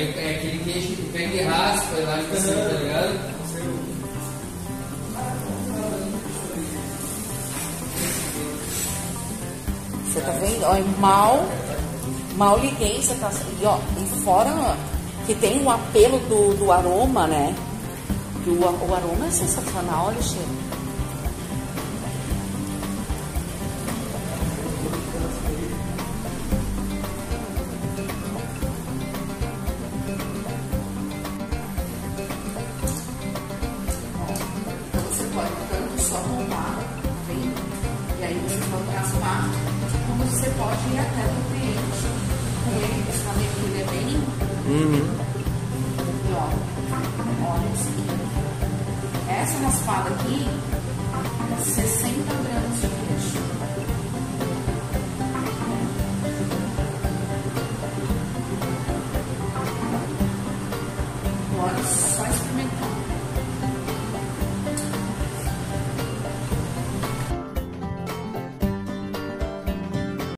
Aí é aquele queijo que pega e raspa lá de cima, tá ligado? Você tá vendo? Ó, mal liguei, você tá. E, ó, e fora que tem o apelo do aroma, né? Que o aroma é sensacional, olha o cheiro. Então você pode tanto só montar, bem, e aí você pode raspar, como você pode ir até o cliente com ele, você tá vendo que ele é bem. E ó, olha isso aqui. Essa raspada aqui, 60 gramas de queijo. Agora só experimentar.